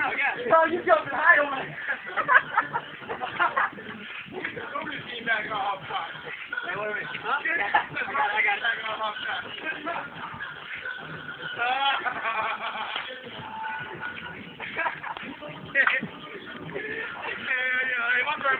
Oh, you jumping high on me. Nobody's getting back off shot. Hey, wait a minute. Huh? I got back off shot. Hey, my turn.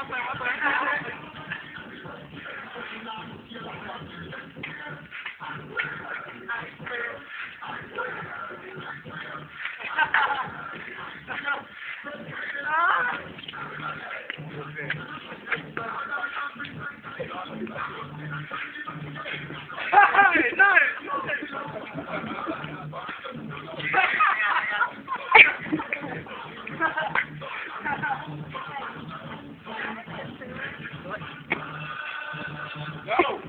Hey, nice! Go!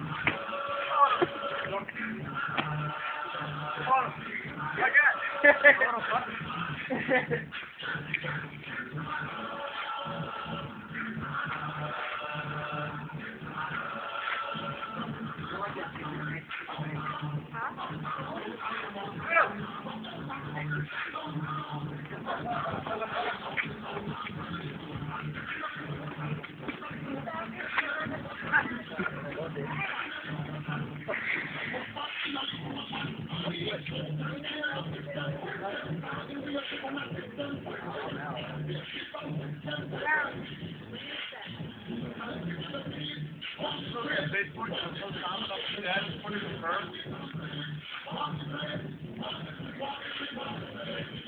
They